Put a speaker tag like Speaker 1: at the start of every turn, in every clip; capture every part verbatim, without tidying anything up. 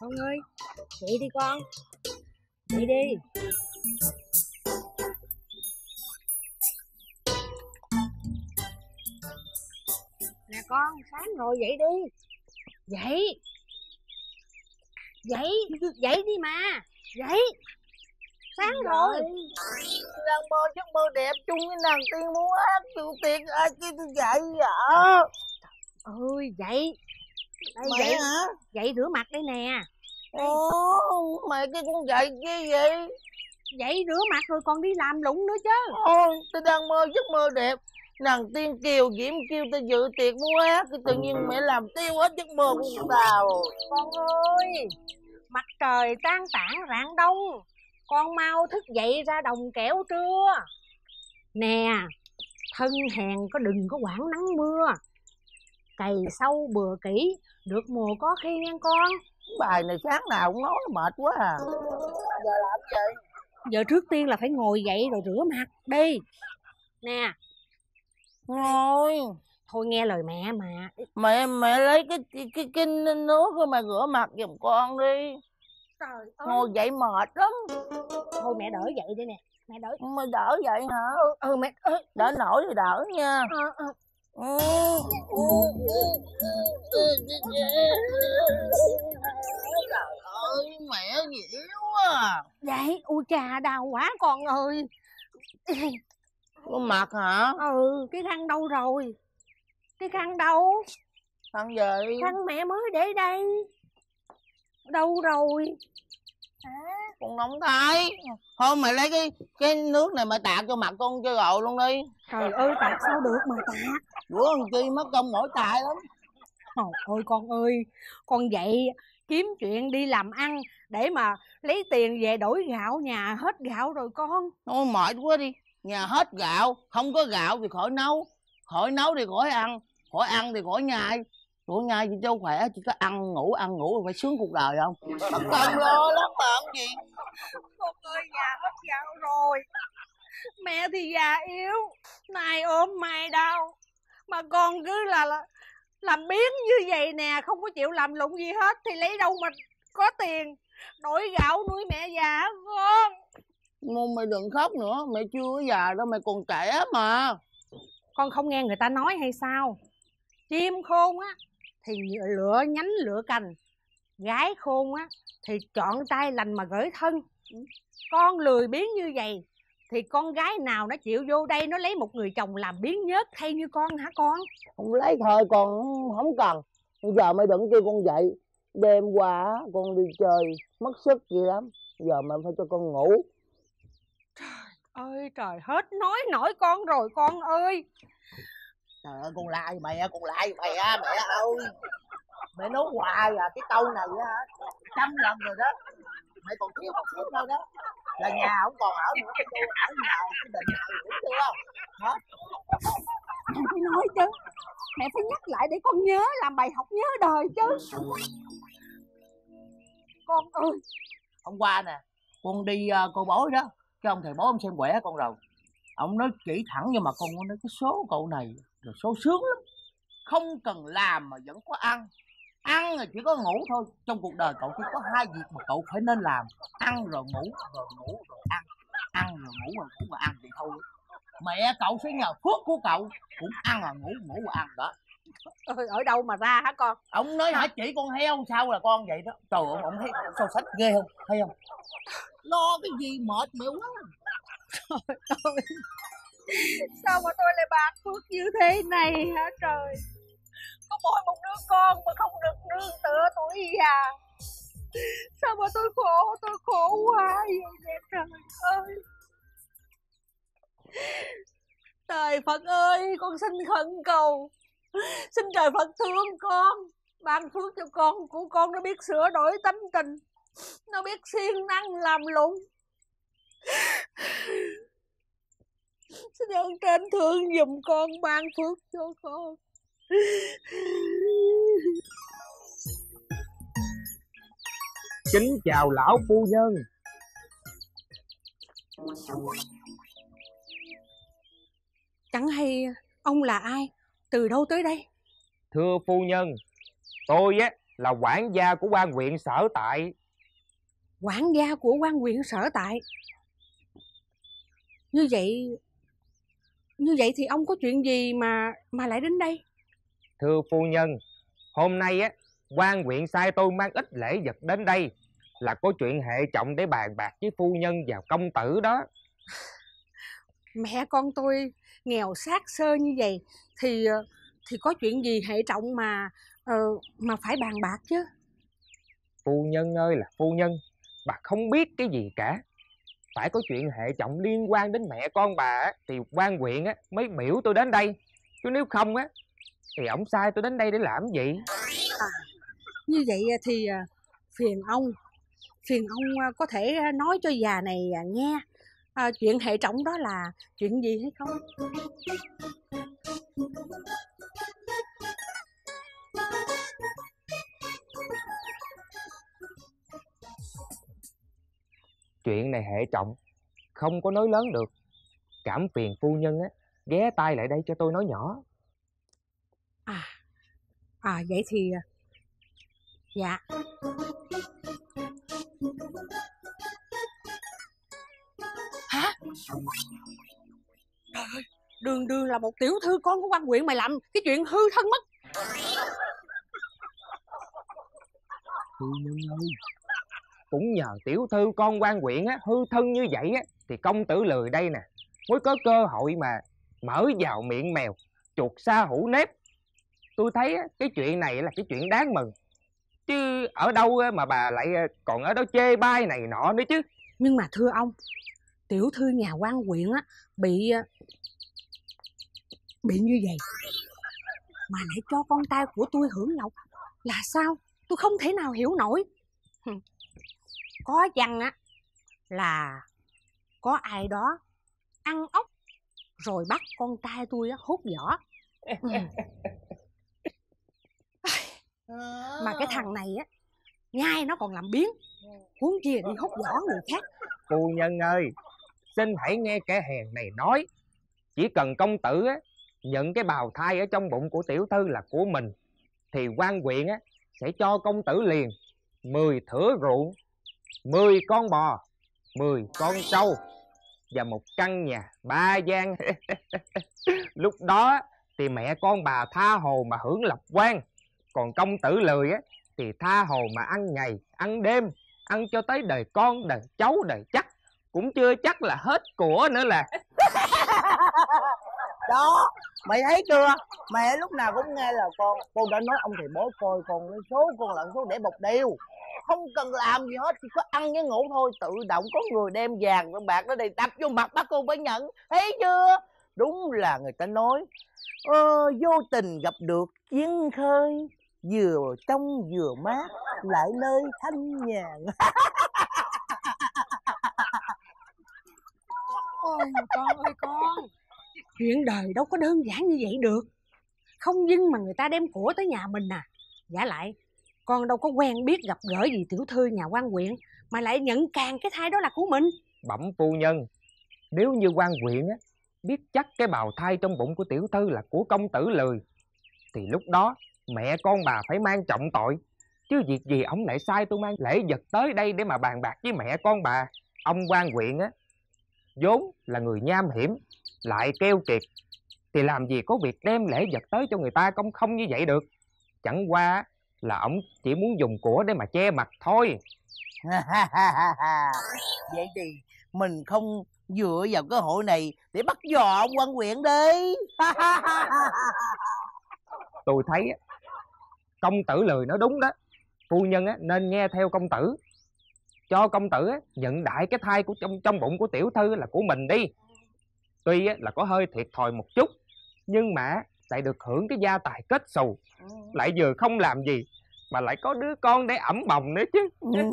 Speaker 1: Con ơi, dậy đi con, dậy đi. Nè con, sáng rồi dậy đi. Dậy. Dậy, dậy đi mà. Dậy. Sáng rồi.
Speaker 2: Đang mơ giấc mơ đẹp chung với nàng tiên muốn hát chịu tiệc ai kia tôi dậy vậy?
Speaker 1: Ơi dậy. Đây,
Speaker 2: Mẹ
Speaker 1: dậy
Speaker 2: hả?
Speaker 1: Dậy rửa mặt đây nè.
Speaker 2: Ồ, mẹ cái con dậy chi vậy?
Speaker 1: Dậy rửa mặt rồi còn đi làm lụng nữa chứ.
Speaker 2: Ôi, tôi đang mơ giấc mơ đẹp. Nàng tiên Kiều Diễm kêu tôi dự tiệc muốn hát, thì tự nhiên mẹ làm tiêu hết giấc mơ của tao.
Speaker 1: Con ơi, mặt trời tan tảng rạng đông, con mau thức dậy ra đồng kẻo trưa. Nè, thân hèn có đừng có quản nắng mưa, cày sâu bừa kỹ, được mùa có khi nha con.
Speaker 2: Bài này sáng nào cũng nói mệt quá à. Giờ làm gì?
Speaker 1: Giờ trước tiên là phải ngồi dậy rồi rửa mặt đi. Nè.
Speaker 2: Ngồi.
Speaker 1: Thôi nghe lời mẹ mà.
Speaker 2: Mẹ mẹ lấy cái cái cái, cái nước rồi mà rửa mặt giùm con đi.
Speaker 1: Trời ơi.
Speaker 2: Ngồi dậy mệt lắm.
Speaker 1: Thôi mẹ đỡ dậy đi nè. Mẹ đỡ.
Speaker 2: Mày đỡ vậy hả?
Speaker 1: Ừ, ừ mẹ ừ.
Speaker 2: Đỡ nổi thì đỡ nha.
Speaker 1: Ừ, ừ.
Speaker 2: Ừ. Trời ơi, mẹ dễ quá à.
Speaker 1: Vậy, ui chà đau quá con ơi.
Speaker 2: Có mặt hả?
Speaker 1: Ừ, cái khăn đâu rồi? Cái khăn đâu?
Speaker 2: Khăn gì?
Speaker 1: Khăn mẹ mới để đây. Đâu rồi?
Speaker 2: À, con nóng thấy. Thôi mày lấy cái cái nước này mà tạt cho mặt con cho gội luôn đi.
Speaker 1: Trời ơi, tạt sao được mà tạt.
Speaker 2: Rửa làm chi mất công mỏi tài lắm.
Speaker 1: Trời ơi con ơi, con dậy kiếm chuyện đi làm ăn để mà lấy tiền về đổi gạo, nhà hết gạo rồi con.
Speaker 2: Thôi mệt quá đi. Nhà hết gạo, không có gạo thì khỏi nấu. Khỏi nấu thì khỏi ăn, khỏi ăn thì khỏi nhai. Khỏi nhai thì cho khỏe, chỉ có ăn ngủ, ăn ngủ rồi phải sướng cuộc đời không? Mất công lo lắm mà làm gì.
Speaker 1: Con ơi, nhà hết gạo rồi. Mẹ thì già yếu, nay ốm mai đau. Mà con cứ là, là làm biếng như vậy nè, không có chịu làm lụng gì hết thì lấy đâu mà có tiền đổi gạo nuôi mẹ già hả con?
Speaker 2: Môn mày đừng khóc nữa, mẹ chưa có già đâu, mày còn trẻ mà.
Speaker 1: Con không nghe người ta nói hay sao? Chim khôn á thì lựa nhánh lựa cành, gái khôn á thì chọn trai lành mà gởi thân. Con lười biếng như vậy thì con gái nào nó chịu vô đây nó lấy một người chồng làm biếng nhớt thay như con hả con?
Speaker 2: Không lấy thôi con không cần. Giờ mày đừng kêu con dậy. Đêm qua con đi chơi mất sức gì lắm. Giờ mày phải cho con ngủ.
Speaker 1: Trời ơi trời, hết nói nổi con rồi con ơi.
Speaker 2: Trời ơi con lai mày á, con lai mày á mẹ ơi. Mẹ nói hoài à, cái câu này á trăm lần rồi đó. Mày còn thiếu một xíu thôi đó là nhà không còn ở nữa. Tôi ở nhà cái định này hiểu chưa? Hả?
Speaker 1: Mẹ phải nói chứ, mẹ phải nhắc lại để con nhớ, làm bài học nhớ đời chứ. Con ơi,
Speaker 2: Hôm qua nè con đi uh, cô bói đó, cái ông thầy bói ông xem quẻ con rồi. Ông nói chỉ thẳng nhưng mà con nói cái số cậu này là số sướng lắm, không cần làm mà vẫn có ăn. Ăn là chỉ có ngủ thôi. Trong cuộc đời cậu chỉ có hai việc mà cậu phải nên làm: ăn rồi ngủ, rồi ngủ rồi ăn. Ăn rồi ngủ, rồi ngủ và ăn thì thôi. Mẹ cậu sẽ nhờ phước của cậu cũng ăn rồi ngủ, ngủ và ăn đó.
Speaker 1: ơi ở đâu mà ra hả con?
Speaker 2: Ông nói hả chỉ con heo sao là con vậy đó. Trời ơi ông thấy so sánh ghê không, thấy không? Lo cái gì mệt mẹ quá.
Speaker 1: Trời ơi, sao mà tôi lại bạc phước như thế này hả trời? Có mỗi một đứa con mà không được nương tựa tuổi già. Sao mà tôi khổ, tôi khổ quá vậy nè trời ơi. Trời Phật ơi, con xin khẩn cầu, xin trời Phật thương con, ban phước cho con của con nó biết sửa đổi tánh tình, nó biết siêng năng làm lụng. Xin ơn trên thương giùm con, ban phước cho con.
Speaker 3: Kính chào lão phu nhân.
Speaker 1: Chẳng hay ông là ai, từ đâu tới đây?
Speaker 3: Thưa phu nhân, tôi á là quản gia của quan huyện sở tại.
Speaker 1: Quản gia của quan huyện sở tại? Như vậy Như vậy thì ông có chuyện gì mà mà lại đến đây?
Speaker 3: Thưa phu nhân, hôm nay á quan huyện sai tôi mang ít lễ vật đến đây, là có chuyện hệ trọng để bàn bạc với phu nhân và công tử đó.
Speaker 1: Mẹ con tôi nghèo xác xơ như vậy thì thì có chuyện gì hệ trọng mà uh, mà phải bàn bạc chứ.
Speaker 3: Phu nhân ơi là phu nhân, bà không biết cái gì cả. Phải có chuyện hệ trọng liên quan đến mẹ con bà á, thì quan huyện á mới biểu tôi đến đây. Chứ nếu không á thì ổng sai tôi đến đây để làm gì?
Speaker 1: À, như vậy thì phiền ông phiền ông có thể nói cho già này nghe à, chuyện hệ trọng đó là chuyện gì hay không?
Speaker 3: Chuyện này hệ trọng, không có nói lớn được. Cảm phiền phu nhân á ghé tay lại đây cho tôi nói nhỏ.
Speaker 1: À, à vậy thì dạ. Hả? Trời ơi, đường đường là một tiểu thư con của quan huyện mày làm cái chuyện hư thân mất.
Speaker 3: Phu nhân ơi, cũng nhờ tiểu thư con quan huyện á hư thân như vậy á thì công tử Lười đây nè mới có cơ hội mà mở vào miệng mèo, chuột sa hữu nếp. Tôi thấy á, cái chuyện này là cái chuyện đáng mừng, chứ ở đâu mà bà lại còn ở đó chê bai này nọ nữa chứ.
Speaker 1: Nhưng mà thưa ông, tiểu thư nhà quan huyện á bị bị như vậy mà lại cho con trai của tôi hưởng lộc là sao? Tôi không thể nào hiểu nổi. Có chăng á là có ai đó ăn ốc rồi bắt con trai tôi á hút vỏ. Ừ. Mà cái thằng này á nhai nó còn làm biếng, huống chi đi hút vỏ người khác.
Speaker 3: Phu nhân ơi, xin hãy nghe kẻ hèn này nói. Chỉ cần công tử á nhận cái bào thai ở trong bụng của tiểu thư là của mình thì quan huyện á sẽ cho công tử liền mười thửa ruộng, mười con bò, mười con trâu và một căn nhà ba gian. Lúc đó thì mẹ con bà tha hồ mà hưởng lộc quan, còn công tử Lười á thì tha hồ mà ăn ngày ăn đêm, ăn cho tới đời con đời cháu đời chắc, cũng chưa chắc là hết của nữa là.
Speaker 2: Đó, mày thấy chưa? Mẹ lúc nào cũng nghe là con Con đã nói ông thầy bói coi con cái số con lợn số để bọc đều, không cần làm gì hết, chỉ có ăn với ngủ thôi, tự động có người đem vàng và bạc nó đầy đập vô mặt bác cô phải nhận. Thấy chưa? Đúng là người ta nói ờ, vô tình gặp được chuyến khơi, vừa trong vừa mát, lại nơi thanh nhàn.
Speaker 1: Ôi con ơi con, chuyện đời đâu có đơn giản như vậy được. Không dưng mà người ta đem của tới nhà mình à. Giả lại con đâu có quen biết gặp gỡ gì tiểu thư nhà quan huyện mà lại nhận càng cái thai đó là của mình.
Speaker 3: Bẩm phu nhân, nếu như quan huyện á biết chắc cái bào thai trong bụng của tiểu thư là của công tử Lười thì lúc đó mẹ con bà phải mang trọng tội. Chứ việc gì ông lại sai tôi mang lễ vật tới đây để mà bàn bạc với mẹ con bà. Ông quan huyện á vốn là người nham hiểm lại keo kiệt, thì làm gì có việc đem lễ vật tới cho người ta công không như vậy được. Chẳng qua là ông chỉ muốn dùng của để mà che mặt thôi.
Speaker 2: Vậy thì mình không dựa vào cơ hội này để bắt dò ông quan huyện đi.
Speaker 3: Tôi thấy công tử Lười nói đúng đó. Phu nhân nên nghe theo công tử, cho công tử nhận đại cái thai của trong trong bụng của tiểu thư là của mình đi. Tuy là có hơi thiệt thòi một chút, nhưng mà lại được hưởng cái gia tài kết xù, lại vừa không làm gì mà lại có đứa con để ẵm bồng nữa chứ.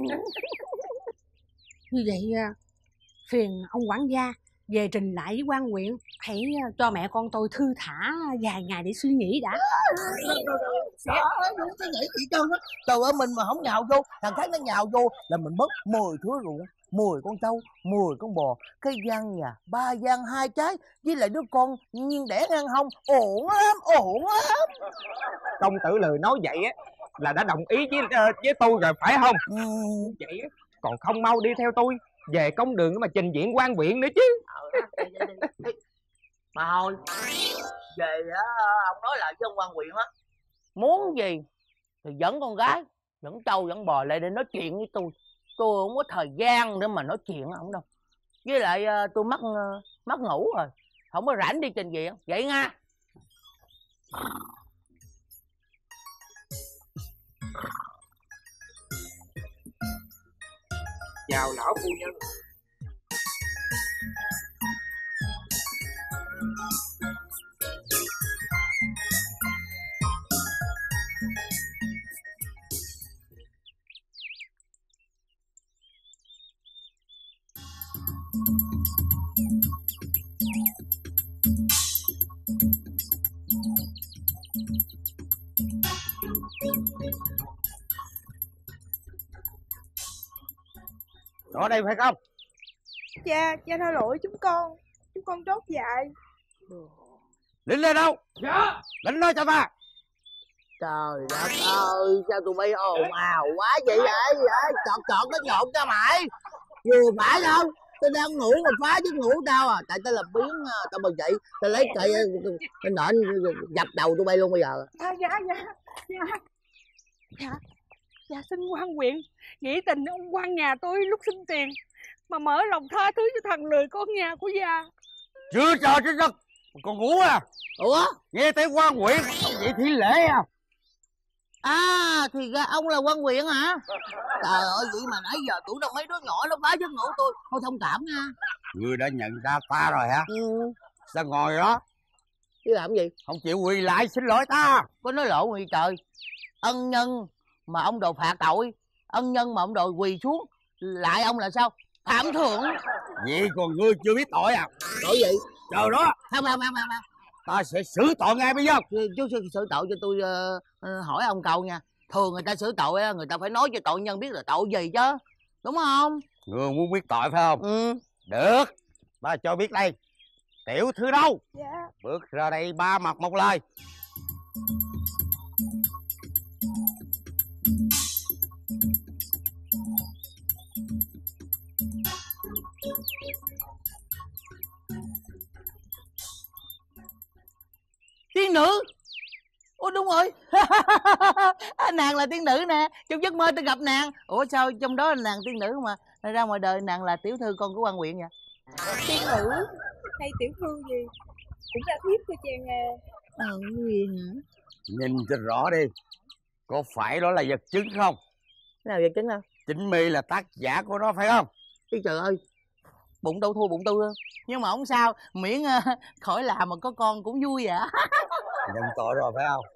Speaker 1: Như vậy phiền ông quản gia về trình lại với quan huyện, hãy cho mẹ con tôi thư thả vài ngày để suy nghĩ đã.
Speaker 2: Trời ơi, đừng có nghĩ gì trơn á. Trời ơi, mình mà không nhào vô, thằng khác nó nhào vô là mình mất mười thứa ruộng, mười con trâu, mười con bò, cái gian nhà ba gian hai trái, với lại đứa con nhiên đẻ ngang hông. Ổn lắm, ổn lắm.
Speaker 3: Công tử Lười nói vậy á là đã đồng ý với uh, với tôi rồi phải không?
Speaker 2: Ừ.
Speaker 3: Vậy á, còn không mau đi theo tôi về công đường mà trình diện quan huyện nữa chứ.
Speaker 2: Mà thôi, về á, ông nói lại với ông quan huyện á, muốn gì thì dẫn con gái, dẫn trâu dẫn bò lại để nói chuyện với tôi. Tôi không có thời gian để mà nói chuyện với ông đâu. Với lại tôi mất mất ngủ rồi, không có rảnh đi trình diện vậy nha.
Speaker 3: Chào lão phu nhân. Ở đây phải không?
Speaker 4: Cha, cha tha lỗi chúng con. Chúng con trót dại.
Speaker 3: Lính lên đâu?
Speaker 2: Dạ.
Speaker 3: Lính nói cho ta.
Speaker 2: Trời đất ơi, sao tụi bay ồn ào quá vậy vậy? vậy? Chọt chọt nó nhộn cho mày. Vừa phải không? Tao đang ngủ mà phá giấc ngủ tao à. Tại tao làm biến, tao bật dậy, tao lấy cây cái nện dập đầu tụi bay luôn bây giờ.
Speaker 1: Dạ, dạ, dạ, dạ. Dạ, dạ xin quan huyện nghĩ tình ông quan nhà tôi lúc xin tiền mà mở lòng tha thứ cho thằng lười con nhà của già.
Speaker 3: Chưa chờ chứ giấc còn ngủ à?
Speaker 2: Ủa?
Speaker 3: Nghe tới quan huyện ông vậy thi lễ à?
Speaker 2: À thì ra ông là quan huyện hả? Trời ơi, vậy mà nãy giờ tụi đâu mấy đứa nhỏ nó phá giấc ngủ tôi. Thôi thông cảm nha.
Speaker 3: Ngươi đã nhận ra ta rồi hả?
Speaker 2: Ừ.
Speaker 3: Sao ngồi đó
Speaker 2: Chứ làm gì?
Speaker 3: không chịu quỳ lại xin lỗi ta?
Speaker 2: Có nói lộn gì trời. Ân nhân mà ông đòi phạt tội, ân nhân mà ông đòi quỳ xuống, lại ông là sao? Phạm thượng.
Speaker 3: Vậy còn ngươi chưa biết tội à?
Speaker 2: Tội gì?
Speaker 3: Chờ đó.
Speaker 2: Không không không không.
Speaker 3: Ta sẽ xử tội ngay bây giờ.
Speaker 2: Chú xử, xử tội cho tôi uh, hỏi ông câu nha. Thường người ta xử tội người ta phải nói cho tội nhân biết là tội gì chứ, đúng không?
Speaker 3: Ngươi muốn biết tội phải không?
Speaker 2: Ừ.
Speaker 3: Được, ta cho biết đây. Tiểu thư đâu?
Speaker 4: Dạ.
Speaker 3: Bước ra đây ba mặt một lời.
Speaker 2: Tiên nữ. Ủa đúng rồi. Nàng là tiên nữ nè, trong giấc mơ tôi gặp nàng. Ủa sao trong đó là nàng tiên nữ mà ra ngoài đời nàng là tiểu thư con của quan huyện vậy?
Speaker 4: Tiên nữ hay tiểu thư gì cũng là thiếp của chàng à.
Speaker 2: Ờ, Nguyên hả?
Speaker 3: Nhìn cho rõ đi, có phải đó là vật chứng không?
Speaker 2: Cái nào vật chứng đâu?
Speaker 3: Chính mi là tác giả của nó phải không?
Speaker 2: Ý trời ơi, bụng đâu thua bụng tôi. Nhưng mà không sao, miễn uh, khỏi làm mà có con cũng vui vậy.
Speaker 3: Nhận tội rồi phải không?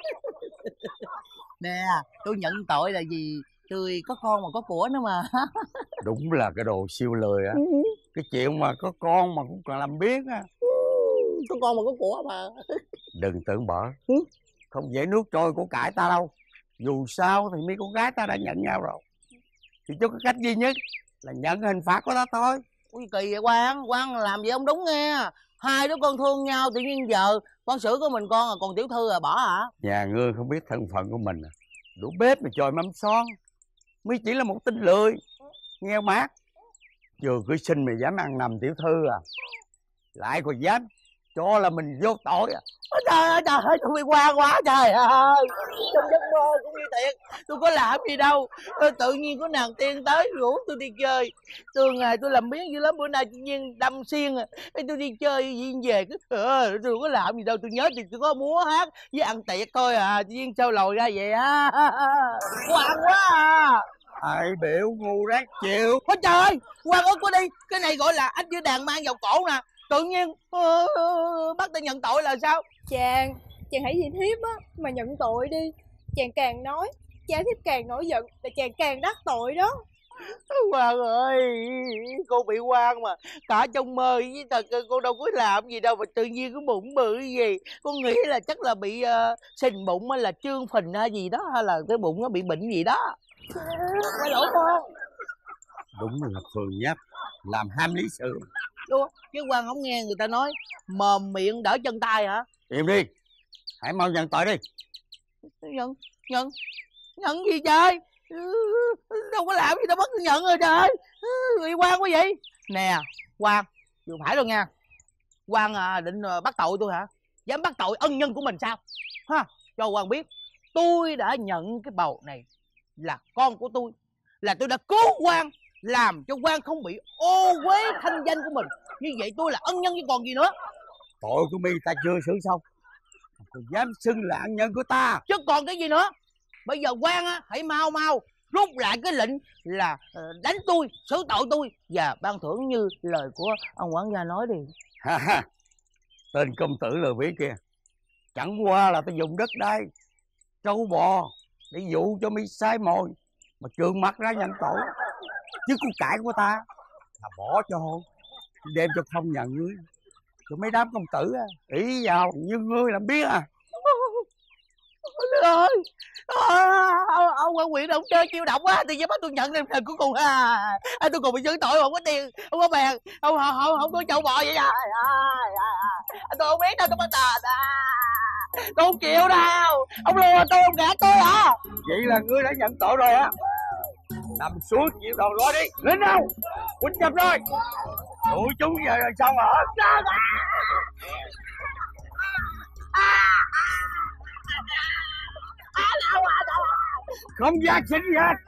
Speaker 2: Nè, tôi nhận tội là gì? Tôi có con mà có của nữa mà.
Speaker 3: Đúng là cái đồ siêu lười á. Cái chuyện mà có con mà cũng còn làm biết á.
Speaker 2: Có con mà có của mà.
Speaker 3: Đừng tưởng bở. Không dễ nuốt trôi của cải ta đâu. Dù sao thì mấy con gái ta đã nhận nhau rồi. Thì cho cái cách duy nhất là nhận hình phạt của ta thôi.
Speaker 2: Ui kỳ vậy Quang, Quang làm vậy không đúng nghe. Hai đứa con thương nhau tự nhiên giờ con xử của mình con à, còn tiểu thư à bỏ hả?
Speaker 3: Nhà ngươi không biết thân phận của mình à. Đủ bếp mà chồi mâm son. Mới chỉ là một tên lười nghèo mát. Vừa cưới sinh mà dám ăn nằm tiểu thư à. Lại còn dám cho là mình vô tội à.
Speaker 2: Ôi trời ơi trời ơi, tôi bị Quang quá trời ơi. Trong giấc mơ cũng như thiệt. Tôi có làm gì đâu. Tự nhiên có nàng tiên tới rủ tôi đi chơi. Từ ngày tôi làm biến dữ lắm, bữa nay tự nhiên đâm xiên à. Tôi đi chơi viên về cứ ờ, tôi không có làm gì đâu. Tôi nhớ thì tôi có múa hát với ăn tiệc thôi à. Tự nhiên sao lòi ra vậy á. Quang quá à.
Speaker 3: Ai biểu ngu rác chịu.
Speaker 2: Ôi trời ơi, Quang ơi có đi. Cái này gọi là ách với đàn mang vào cổ nè. Tự nhiên uh, bắt ta nhận tội là sao?
Speaker 4: Chàng, chàng hãy vì thiếp á mà nhận tội đi. Chàng càng nói, cha thiếp càng nổi giận là chàng càng đắc tội đó.
Speaker 2: Quang ơi, cô bị Quang mà. Cả trong mơ với thật cô đâu có làm gì đâu mà tự nhiên cái bụng bự gì. Con nghĩ là chắc là bị uh, sình bụng hay là trương phình hay gì đó. Hay là cái bụng nó bị bệnh gì đó. Quay lỗi con.
Speaker 3: Đúng là Phường Nháp làm ham lý sự.
Speaker 2: Ủa, chứ Quang không nghe người ta nói mồm miệng đỡ chân tay hả?
Speaker 3: Im đi, hãy mau nhận tội đi.
Speaker 2: Nhận, nhận. Nhận gì trời? Đâu có làm gì đâu bắt tôi nhận rồi trời. Người quan quá vậy. Nè Quan, chưa phải đâu nha. Quan à, định à, bắt tội tôi hả? Dám bắt tội ân nhân của mình sao? Ha, cho Quan biết, tôi đã nhận cái bầu này là con của tôi, là tôi đã cứu Quan, làm cho Quan không bị ô uế thanh danh của mình. Như vậy tôi là ân nhân chứ còn gì nữa.
Speaker 5: Tội của mi ta chưa xử xong, còn dám xưng là ân nhân của ta
Speaker 2: chứ còn cái gì nữa. Bây giờ Quan á, hãy mau mau rút lại cái lệnh là uh, đánh tôi, xử tội tôi và ban thưởng như lời của ông quản gia nói đi.
Speaker 5: ha ha. Tên công tử lừa biết kia, chẳng qua là ta dùng đất đai trâu bò để dụ cho mi sai mồi mà trợn mặt ra nhận tội, chứ của cải của ta là bỏ cho hôn, đem cho không nhà ngươi, rồi mấy đám công tử ý vào như ngươi làm biết à.
Speaker 2: Ơi, à, ông, ông quan huyện ông chơi chiêu độc quá thì dám bắt tôi nhận nên cuối cùng à, à, tôi còn bị xử tội, không có tiền, không có bèn, không không không, không có châu bò vậy à, à, à, à, tôi không biết đâu, tôi bắt tờ à, tôi không chịu đâu, ông lừa tôi, ông gạt tôi hả?
Speaker 5: Vậy là ngươi đã nhận tội rồi á. Nằm xuống chịu đầu lo đi, lên đâu quýnh chập rồi tụi chúng giờ là xong hả? Không giác xin gì hết.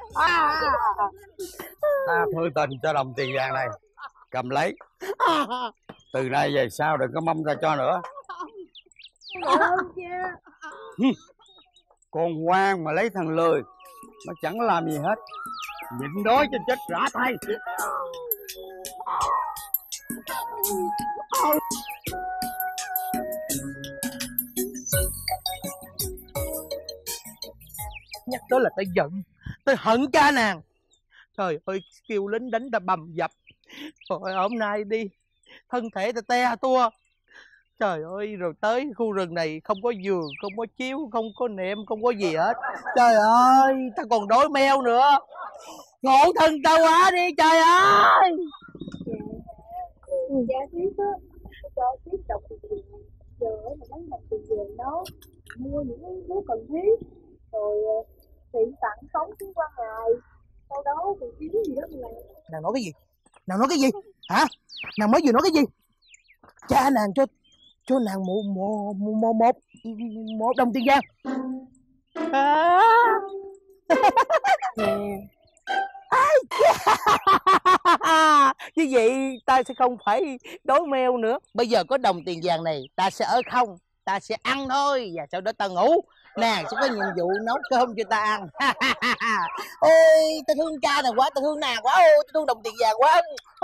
Speaker 5: Ta thư tình cho đồng tiền vàng này, cầm lấy. Từ nay về sau đừng có mong ta cho nữa. Con ngoan mà lấy thằng lười, nó chẳng làm gì hết, nhịn đói cho chết rã tay.
Speaker 2: Nhắc tới là tao giận, tao hận cha nàng. Trời ơi, kêu lính đánh ta bầm dập. Rồi hôm nay đi, thân thể ta te tua. Trời ơi, rồi tới khu rừng này không có giường, không có chiếu, không có nệm, không có gì hết. Trời ơi, ta còn đói meo nữa. Khổ thân tao quá đi, trời ơi.
Speaker 4: Người gia thiết á, cho thiết độc giờ mà lấy một tiền về đó mua những cái thứ cần thiết, rồi tiện tặng sống xuống qua ngày, sau đó thì kiếm gì đó mình làm.
Speaker 2: Nàng nói cái gì? Nàng nói cái gì? Hả? Nàng mới vừa nói cái gì? Cha nàng cho cho nàng một một một một một đồng tiền vàng. À.
Speaker 4: Nè.
Speaker 2: Như vậy ta sẽ không phải đói meo nữa. Bây giờ có đồng tiền vàng này, ta sẽ ở không, ta sẽ ăn thôi và sau đó ta ngủ. Nàng sẽ có nhiệm vụ nấu cơm cho ta ăn. Ôi, ta thương cha nàng quá, ta thương nàng quá, ôi, ta thương đồng tiền vàng quá.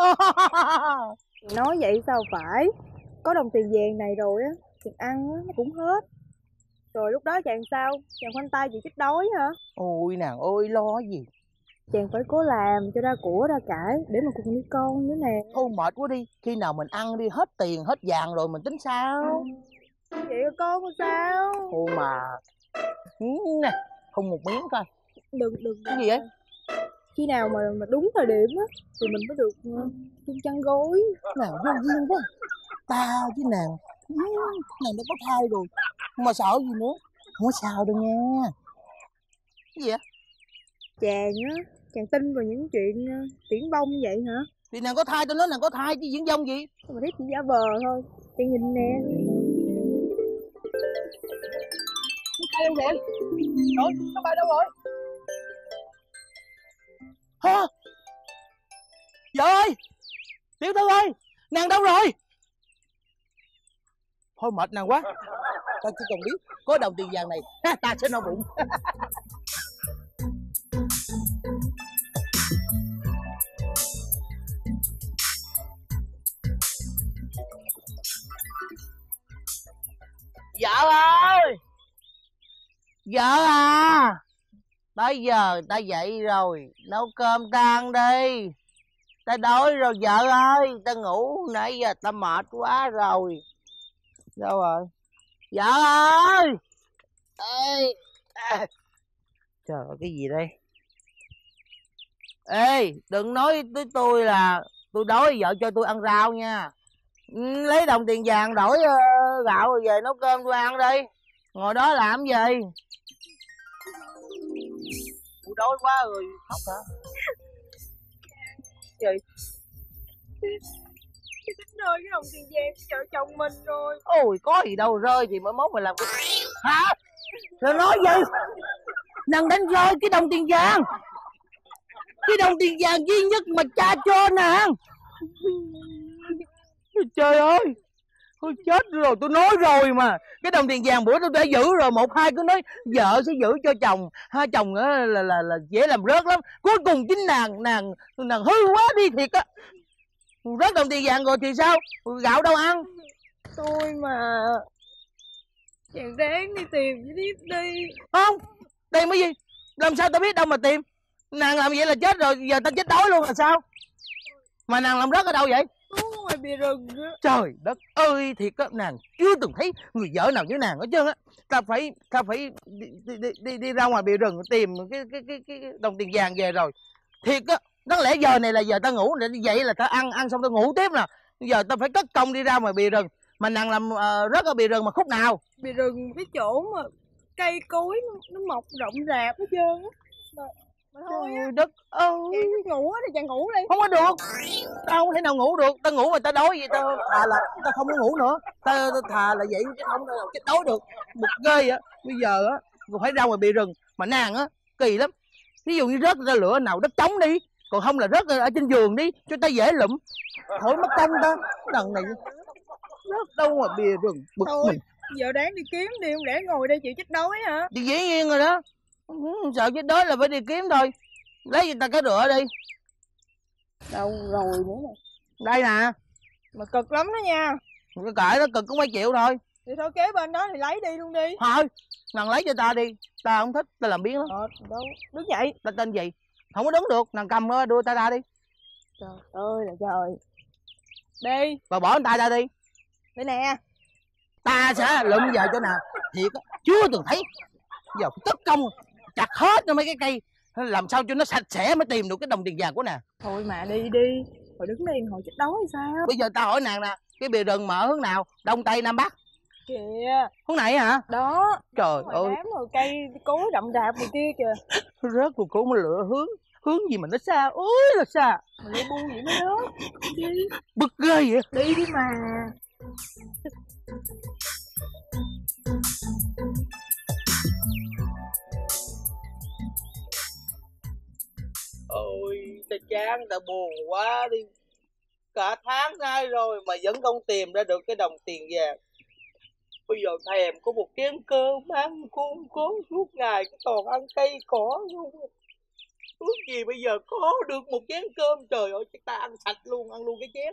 Speaker 4: Nói vậy sao phải, có đồng tiền vàng này rồi á, tiền ăn á, nó cũng hết. Rồi lúc đó chàng sao? Chàng khoanh tay chịu chết đói hả?
Speaker 2: Ôi nàng ơi, lo gì.
Speaker 4: Chàng phải cố làm cho ra của ra cải để mà cùng nuôi con nữa nè.
Speaker 2: Thôi mệt quá đi, khi nào mình ăn đi hết tiền hết vàng rồi mình tính sao.
Speaker 4: Vậy con có sao?
Speaker 2: Thôi mà. Nè, không một miếng coi.
Speaker 4: Đừng đừng.
Speaker 2: Cái gì vậy?
Speaker 4: Khi nào mà mà đúng thời điểm á thì mình mới được chung chăn gối.
Speaker 2: Nàng vô duyên quá. Ta với nàng, nàng đã có thai rồi, mà sợ gì nữa. Không có sao đâu nha. Cái gì vậy?
Speaker 4: Chàng á, chàng tin vào những chuyện uh, viển vông vậy hả?
Speaker 2: Thì nàng có thai, tôi nói nàng có thai chứ viển vông gì.
Speaker 4: Mà thấy chỉ giả vờ thôi. Chàng nhìn nè.
Speaker 2: Nó bay đâu rồi? Trời, nó bay đâu rồi? Hả? Vợ ơi! Tiểu thư ơi! Nàng đâu rồi? Thôi mệt nàng quá. Ta chỉ cần biết có đồng tiền vàng này, ta sẽ no bụng. Vợ ơi! Vợ à! Tới giờ ta dậy rồi, nấu cơm ta ăn đi. Ta đói rồi vợ ơi, ta ngủ nãy giờ ta mệt quá rồi. Đâu rồi? Vợ ơi! Ê! À. Trời ơi, cái gì đây? Ê, đừng nói với tôi là tôi đói, vợ cho tôi ăn rau nha. Lấy đồng tiền vàng đổi uh, gạo rồi về nấu cơm tôi ăn đi. Ngồi đó làm gì? đói quá rồi khóc hả? Gì?
Speaker 4: Cái tính rơi cái đồng tiền vàng của vợ chồng mình rồi.
Speaker 2: Ôi có gì đâu rơi thì mới mốt mình làm cái... Hả? Rồi nói gì? Nàng đánh rơi cái đồng tiền vàng. Cái đồng tiền vàng duy nhất mà cha cho nàng. Trời ơi, tôi chết rồi, tôi nói rồi mà. Cái đồng tiền vàng bữa tôi đã giữ rồi. Một hai cứ nói vợ sẽ giữ cho chồng, hai chồng là, là, là, là dễ làm rớt lắm. Cuối cùng chính nàng nàng nàng hư quá đi thiệt á. Rớt đồng tiền vàng rồi thì sao? Gạo đâu ăn?
Speaker 4: Tôi mà chàng đáng đi tìm với Thiếp đi.
Speaker 2: Không, tìm cái gì? Làm sao tao biết đâu mà tìm? Nàng làm vậy là chết rồi, giờ tao chết đói luôn là sao? Mà nàng làm rớt ở đâu vậy?
Speaker 4: Uống ở ngoài bìa rừng á.
Speaker 2: Trời đất ơi, thiệt á, nàng chưa từng thấy người vợ nào như nàng hết trơn á. Ta phải ta phải đi, đi, đi, đi, đi ra ngoài bìa rừng tìm cái cái cái cái đồng tiền vàng về rồi. Thiệt á, đáng lẽ giờ này là giờ ta ngủ, để vậy là ta ăn ăn xong ta ngủ tiếp nè. Giờ ta phải cất công đi ra ngoài bìa rừng. Mà nàng làm uh, rớt ở bìa rừng mà khúc nào?
Speaker 4: Bìa rừng cái chỗ mà cây cối nó, nó mọc rộng rạp hết trơn á. Mà, mà thôi á,
Speaker 2: Trời đất ơi,
Speaker 4: chàng ngủ á thì chàng ngủ đi.
Speaker 2: không có được. Tao không thể nào ngủ được. Tao ngủ mà tao đói vậy tao thà là tao không có ngủ nữa. Tao, tao thà là vậy chứ không thể nào chết đói được. Bực ghê á. Bây giờ á còn phải ra ngoài bìa rừng. Mà nàng á kỳ lắm. Ví dụ như rớt ra lửa nào đất trống đi, còn không là rớt ở trên giường đi cho ta dễ lụm. Khỏi mất công ta. Đằng này rớt đâu mà bìa rừng bực
Speaker 4: Thôi,
Speaker 2: mình.
Speaker 4: giờ đáng đi kiếm đi, không lẽ ngồi đây chịu chết đói hả?
Speaker 2: Thì dĩ nhiên rồi đó. Không sợ chết đói là phải đi kiếm thôi. Lấy cho ta cái rửa đi.
Speaker 4: Đâu rồi nữa nè.
Speaker 2: Đây nè.
Speaker 4: Mà cực lắm đó nha.
Speaker 2: Cái cãi đó cực cũng mấy triệu thôi.
Speaker 4: Thì thôi kế bên đó thì lấy đi luôn đi.
Speaker 2: Thôi, nàng lấy cho ta đi. Ta không thích, ta làm biếng lắm.
Speaker 4: Ờ, đâu, đứng dậy.
Speaker 2: Ta tên gì? Không có đứng được, nàng cầm nó đưa ta ra đi.
Speaker 4: Trời ơi là trời. Đi.
Speaker 2: Và bỏ tay ra đi.
Speaker 4: Đây nè.
Speaker 2: Ta sẽ lụm về cho nàng. Thiệt á, chưa từng thấy. Giờ phải tất công chặt hết cho mấy cái cây. Làm sao cho nó sạch sẽ mới tìm được cái đồng tiền vàng của nàng.
Speaker 4: Thôi mà đi đi. Rồi đứng đây hồi chết đói thì sao?
Speaker 2: Bây giờ ta hỏi nàng nè, cái bìa rừng mở hướng nào? Đông Tây Nam Bắc?
Speaker 4: Kìa.
Speaker 2: Hướng này hả?
Speaker 4: Đó.
Speaker 2: Trời
Speaker 4: Ngoài
Speaker 2: ơi,
Speaker 4: đám rồi cây cối rậm rạp rồi kia kìa.
Speaker 2: rớt rồi cũng lựa hướng. Hướng gì mà nó xa, ôi là xa.
Speaker 4: Mà đi bu vậy mới đó. Đi.
Speaker 2: Bực ghê vậy.
Speaker 4: Đi đi mà.
Speaker 2: Ôi, ta chán, ta buồn quá đi. Cả tháng nay rồi mà vẫn không tìm ra được cái đồng tiền vàng. Bây giờ thèm có một chén cơm ăn cũng có suốt ngày toàn ăn cây cỏ luôn. Ước gì bây giờ có được một chén cơm, trời ơi, chúng ta ăn sạch luôn, ăn luôn cái chén.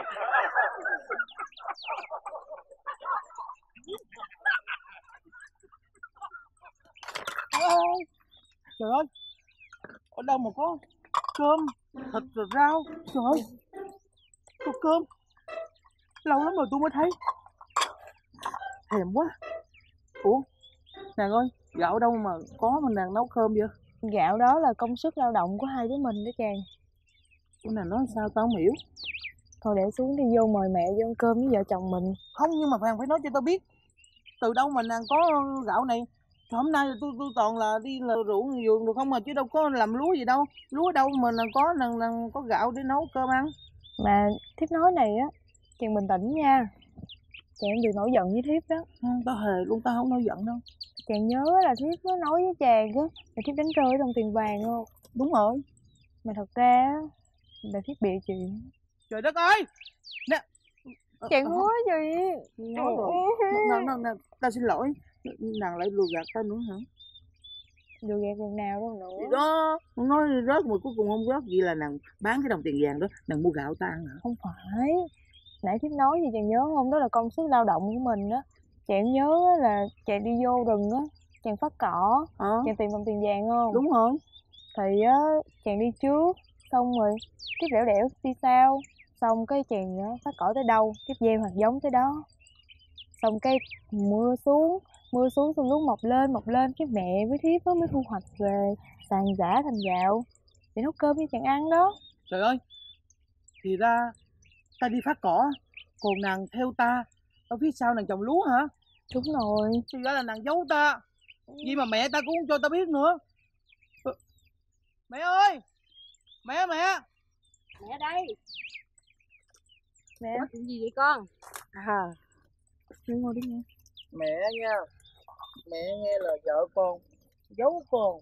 Speaker 2: Trời ơi, ở đâu mà có cơm, thịt rồi rau, trời ơi, có cơm. Lâu lắm rồi tôi mới thấy. Thèm quá. Ủa, nàng ơi, gạo đâu mà có mà nàng nấu cơm vậy?
Speaker 4: Gạo đó là công sức lao động của hai đứa mình đó chàng.
Speaker 2: Cái này nói sao tao không hiểu.
Speaker 4: Thôi để xuống đi, vô mời mẹ vô ăn cơm với vợ chồng mình.
Speaker 2: Không, nhưng mà Hoàng phải nói cho tao biết. Từ đâu mà nàng có gạo này? Hôm nay tôi tôi toàn là đi là rượu vườn được không mà, chứ đâu có làm lúa gì đâu. Lúa đâu mà nàng có nàng, nàng có gạo để nấu cơm ăn.
Speaker 4: Mà Thiếp nói này á, chàng bình tĩnh nha. Chàng đừng nổi giận với Thiếp đó.
Speaker 2: Ừ, tao hề luôn, tao không nổi giận đâu.
Speaker 4: Chàng nhớ là Thiếp có nói với chàng á là Thiếp đánh rơi đồng tiền vàng không?
Speaker 2: Đúng rồi.
Speaker 4: Mà thật ra á là Thiếp bịa chuyện.
Speaker 2: Trời đất ơi. Nè.
Speaker 4: Chàng hứa gì?
Speaker 2: Nói rồi. Nè, nè, nè, tao xin lỗi. Nàng lại lừa gạt tao nữa hả?
Speaker 4: Dù gạt lần nào đâu nữa.
Speaker 2: Thì đó, nói rớt mà cuối cùng không rớt. Vậy là nàng bán cái đồng tiền vàng đó, nàng mua gạo ta ăn hả?
Speaker 4: Không phải. Nãy Thiếp nói gì chàng nhớ không? Đó là công sức lao động của mình đó. Chàng nhớ là chàng đi vô rừng á, chàng phát cỏ,
Speaker 2: Ờ.
Speaker 4: chàng tìm đồng tiền vàng không?
Speaker 2: Đúng rồi.
Speaker 4: Thì á, chàng đi trước, xong rồi Thiếp lẻo đẻo đi sau. Xong cái chàng á, phát cỏ tới đâu, Thiếp gieo hạt giống tới đó. Xong cái mưa xuống, mưa xuống xong lúa mọc lên, mọc lên. Cái mẹ với Thiếp á mới thu hoạch về, sàn giã thành gạo để nấu cơm với chàng ăn đó.
Speaker 2: Trời ơi, thì ra ta đi phát cỏ, còn nàng theo ta ở phía sau nàng trồng lúa hả?
Speaker 4: Đúng rồi.
Speaker 2: Thì ra là nàng giấu ta. Vậy mà mẹ ta cũng không cho ta biết nữa. Mẹ ơi, mẹ mẹ.
Speaker 1: Mẹ đây.
Speaker 4: Mẹ.
Speaker 1: Có chuyện gì vậy con? À,
Speaker 4: Mẹ ngồi đi nghe.
Speaker 2: Mẹ nha, mẹ nghe lời vợ con giấu con.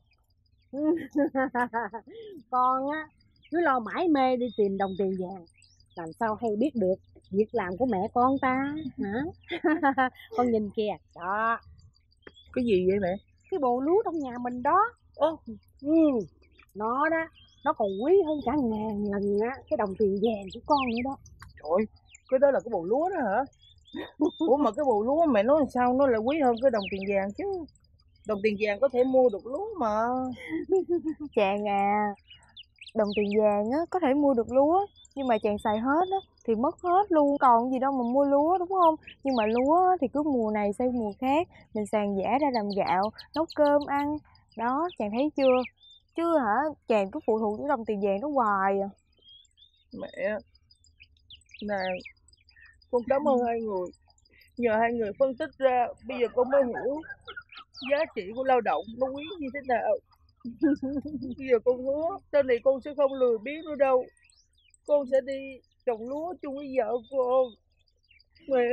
Speaker 1: con á cứ lo mãi mê đi tìm đồng tiền vàng, làm sao hay biết được việc làm của mẹ con ta hả? Con nhìn kìa, đó.
Speaker 2: Cái gì vậy mẹ?
Speaker 1: Cái bồ lúa trong nhà mình đó.
Speaker 2: Ơ,
Speaker 1: ừ, nó đó, nó còn quý hơn cả ngàn lần á cái đồng tiền vàng của con nữa đó.
Speaker 2: trời, cái đó là cái bồ lúa đó hả? Ủa mà cái bồ lúa mẹ nói làm sao nó lại quý hơn cái đồng tiền vàng chứ? Đồng tiền vàng có thể mua được lúa mà.
Speaker 4: Chàng à, đồng tiền vàng á có thể mua được lúa, nhưng mà chàng xài hết á thì mất hết luôn, còn gì đâu mà mua lúa, đúng không? Nhưng mà lúa á, thì cứ mùa này sang mùa khác mình sàn giã ra làm gạo nấu cơm ăn đó, chàng thấy chưa? Chứ hả, chàng cứ phụ thuộc vào đồng tiền vàng đó hoài à.
Speaker 2: Mẹ, này, con cảm ơn hai người. Nhờ hai người phân tích ra, bây giờ con mới hiểu giá trị của lao động nó quý như thế nào. Bây giờ con hứa sau này con sẽ không lười biếng nữa đâu. Con sẽ đi trồng lúa chung với vợ con. Mẹ.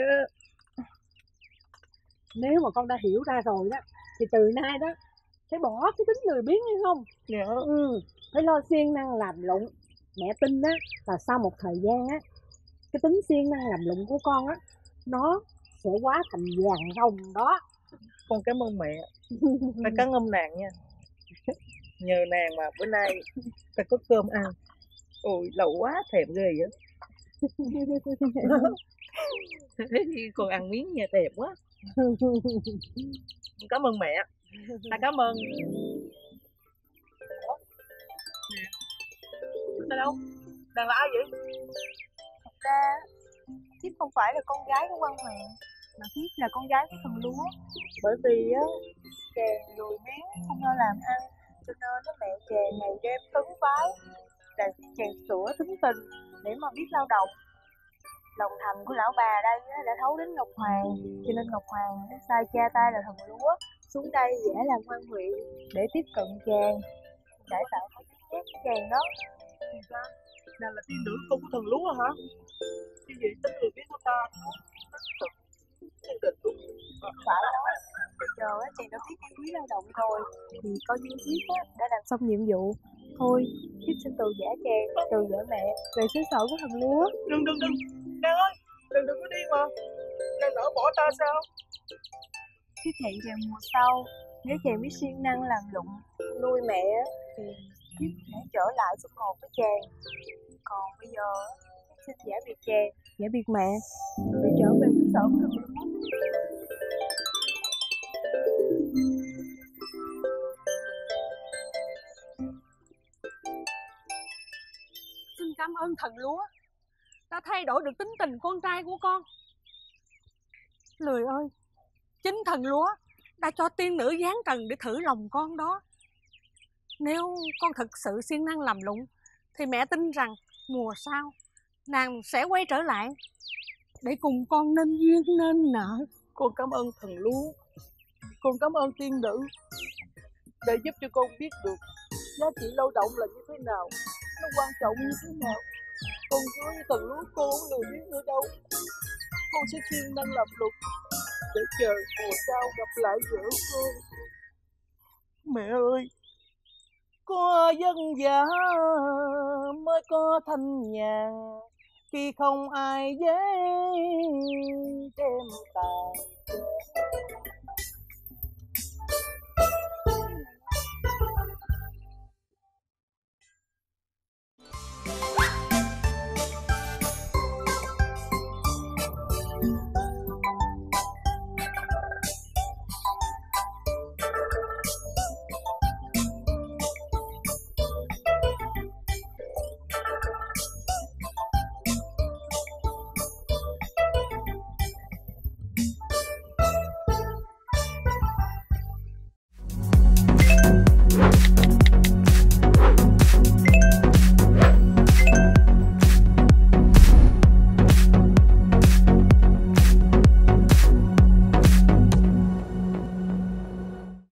Speaker 1: Nếu mà con đã hiểu ra rồi đó thì từ nay đó phải bỏ cái tính lười biếng hay không?
Speaker 2: Dạ.
Speaker 1: Ừ, phải lo siêng năng làm lụng. Mẹ tin á là sau một thời gian á, cái tính siêng năng làm lụng của con á nó sẽ hóa thành vàng ròng đó.
Speaker 2: Con cảm ơn mẹ. Ta cảm ơn nàng nha. Nhờ nàng mà bữa nay ta có cơm ăn. Ôi lâu quá thèm ghê vậy. Thế thì con ăn miếng nha, thèm quá. Cảm ơn mẹ. Ta cảm ơn. Ta đâu? Nàng là ai vậy?
Speaker 4: Thật ra Thiếp không phải là con gái của quan huyện, mà Thiếp là con gái của thần lúa. Bởi vì á, chàng lười biếng không lo làm ăn, cho nên nó mẹ chàng ngày đêm tấn phái, là chàng sửa tính tình để mà biết lao động. Lòng thành của lão bà đây á, đã thấu đến Ngọc Hoàng, cho nên Ngọc Hoàng đã sai cha ta là thần lúa xuống đây giả làm quan huyện để tiếp cận chàng, để tạo cái tiếng ghét của chàng đó.
Speaker 2: Thì sao? Nàng là tiên nữ con của thần lúa hả? Như vậy tính người biết của ta tính tình đúng.
Speaker 4: Phải đó. Bây giờ á, chàng đã biết cái quý lao động rồi thì coi như Thiếp á, đã làm xong nhiệm vụ. Thôi, Thiếp xin từ giả chàng, từ giả mẹ về xứ sở của thần lúa.
Speaker 2: Đừng đừng đừng. Nàng ơi, đừng đừng có đi mà. Nàng nỡ bỏ ta sao?
Speaker 4: Thiếp hẹn chàng mùa sau, nếu chàng biết siêng năng làm lụng nuôi mẹ á, thì Thiếp sẽ trở lại xung họp với chàng. Còn bây giờ Thiếp xin giả biệt chàng, giả biệt mẹ để trở về xứ sở của thần lúa.
Speaker 1: Xin cảm ơn thần lúa đã thay đổi được tính tình con trai của con. Lười ơi, chính thần lúa đã cho tiên nữ giáng trần để thử lòng con đó. Nếu con thực sự siêng năng làm lụng thì mẹ tin rằng mùa sau nàng sẽ quay trở lại để cùng con nên duyên nên nợ.
Speaker 2: Con cảm ơn thần lúa. Con cảm ơn tiên nữ để giúp cho con biết được giá trị lao động là như thế nào, nó quan trọng như thế nào. Con hứa với thần lúa cô không lười biếng nữa đâu. Con sẽ siêng năng làm lụng để chờ mùa sau gặp lại vợ con. Mẹ ơi, có dân dã mới có thanh nhàn, khi không ai dễ